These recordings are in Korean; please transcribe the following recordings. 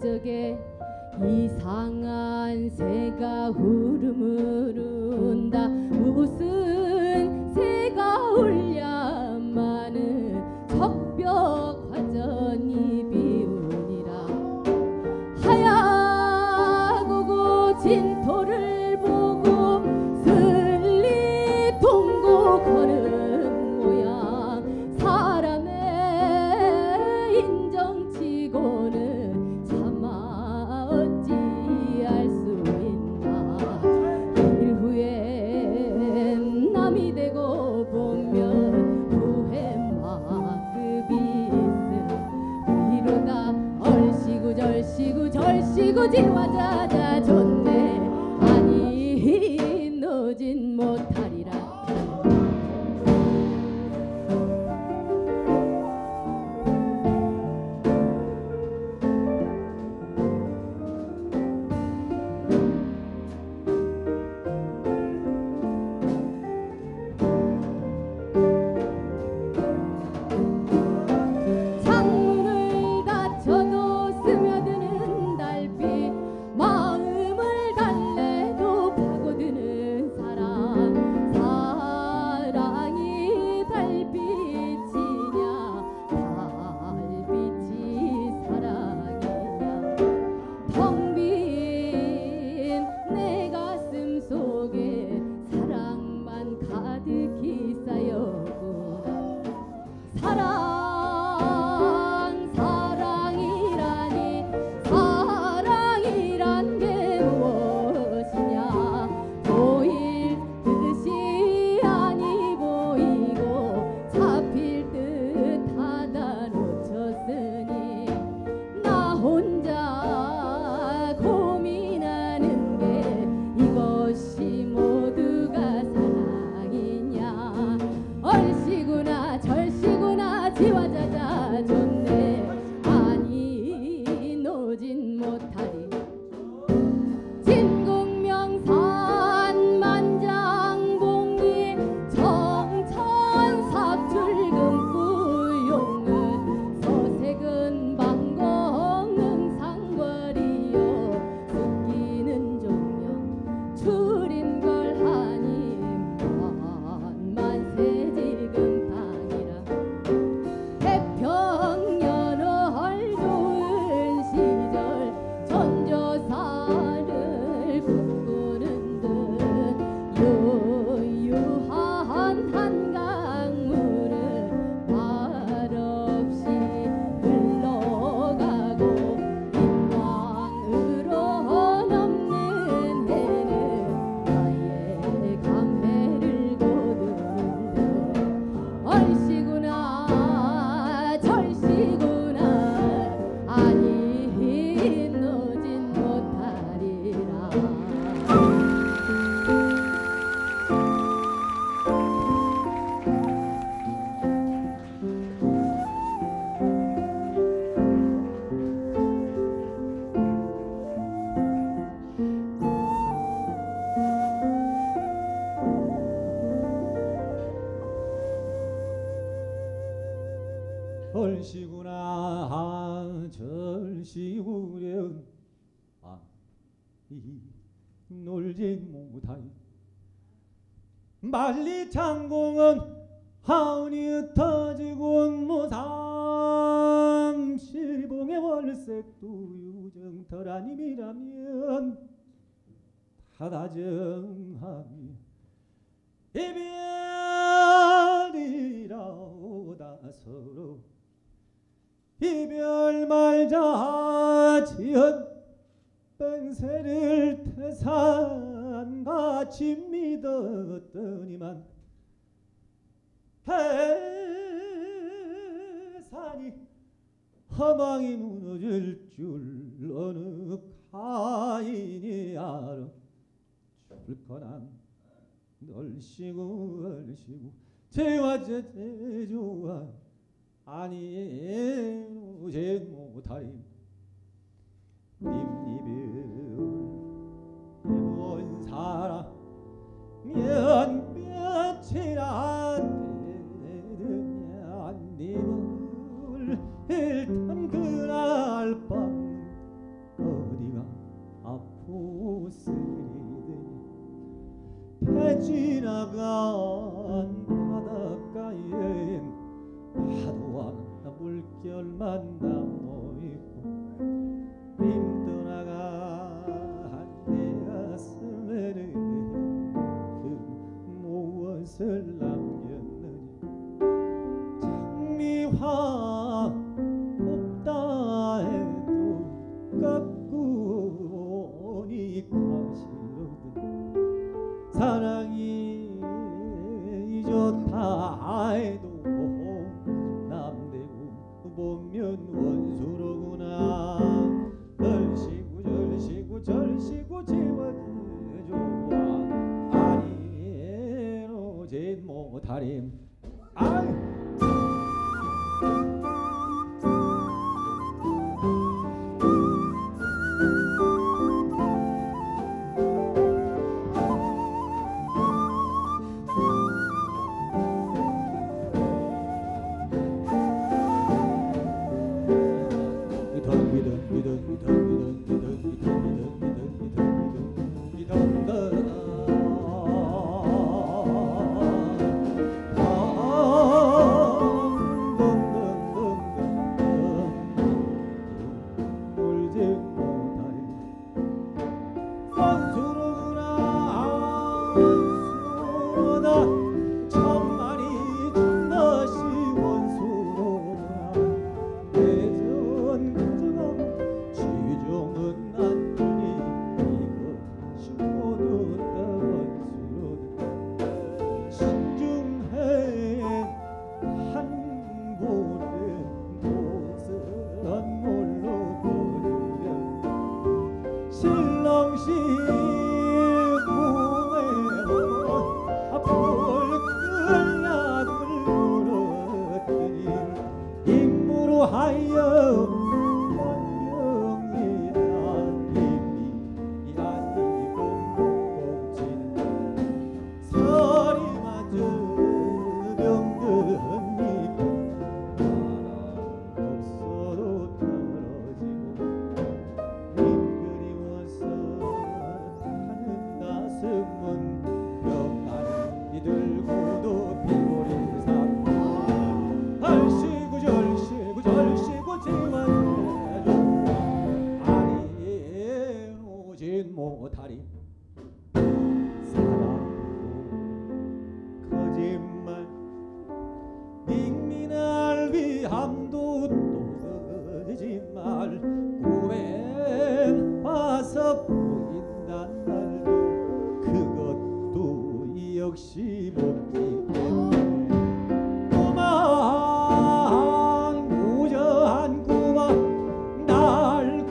저쪽에 이상한 새가 울음을 운다. 무슨 새가 울랴마는 석벽 화전이 비우니라. 하얗고 진토를 보고 슬리 동고 걸음 모양 사람의 인정치고는 차마 어찌할 수 있나. 일 후엔 남이 되고 보면 후회만급이 있음. 이러다 얼씨구 절씨구 절씨구 지화자자 좋네. 아니 노진 못하리라. 창문을 닫혀도 스며드는 달빛, 마음을 달래도 파고드는 사랑. 사랑이 달빛이냐 달빛이 사랑이냐. 텅 빈 내 가슴 속에 사랑만 가득히 쌓였구나. 사랑이라니 사랑이란 게 무엇이냐. 보일 듯이 아니 보이고 잡힐 듯하다 놓쳤으니 나 혼자 고민하는 게 이것이 모두가 사랑이냐. 얼씨구나 절씨구나 지화자자 좋네. 아니 노진 못하리. 진국명산 만장봉리 청천삭출금부용은 서색은 방공 능상거리요. 습기는 종려 추린걸 하니 만세지금 당이라. 태평년을 좋은 시절 전조사를 꿈꾸는 듯 유유한 한강물은 말없이 흘러가고 인왕으로 넘는 해는 나의 감회를 거두는 듯. 얼씨구나 절씨구나 아니 노진 못하리라. 얼씨구나 절씨구련 놀진 못하리. 만리창공은 하은이 흩어지고 무삼 실봉의 월색도 유정터라님이라면 다다정하미 이별이라오다 서로 이별 말자 지연 뺑새를 태산같이 믿었더니만 태산이 허망이 무너질 줄 어느 가인이 알아. 줄거난 얼씨구 제와제 제조와 아니 노제 못하리. 님이별 해본 사람 면볕이라 되느냐. 님을 일단 그날 밤 원수로구나. 절시고 절시고 절시고 지워줘와 아니 오진 못하림. 아이 못하리. 사랑 거짓말 빅민을 위함도 또 거짓말 꿈에 와서 보인단 말도 그것도 역시 못 믿겠네. 꿈만 무저한 꿈만 날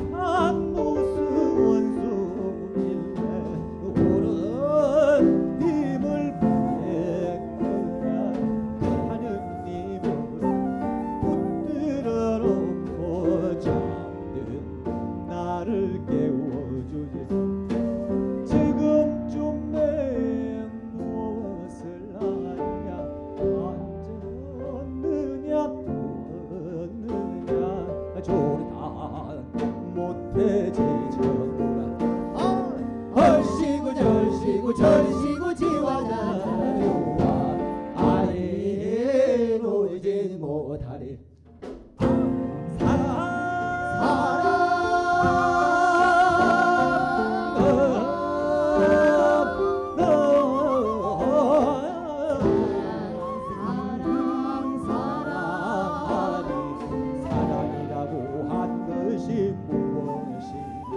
절시고 지워줘와 아니 놓지 못하리. 사랑이라고 한 것이 무엇인가.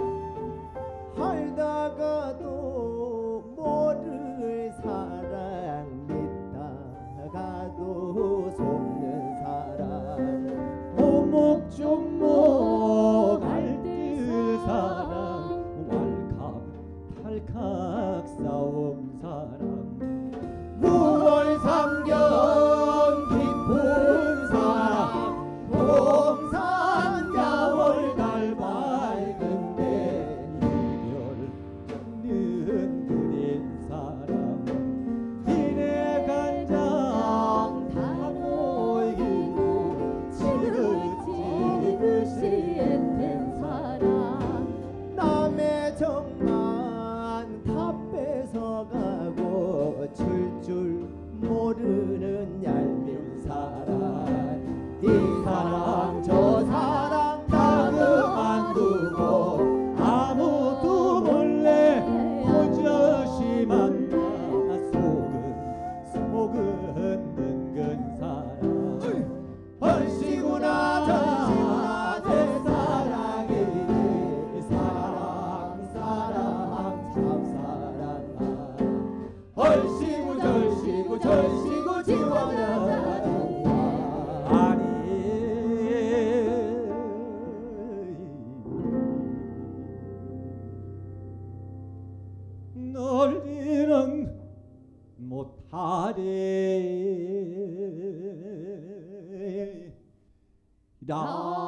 라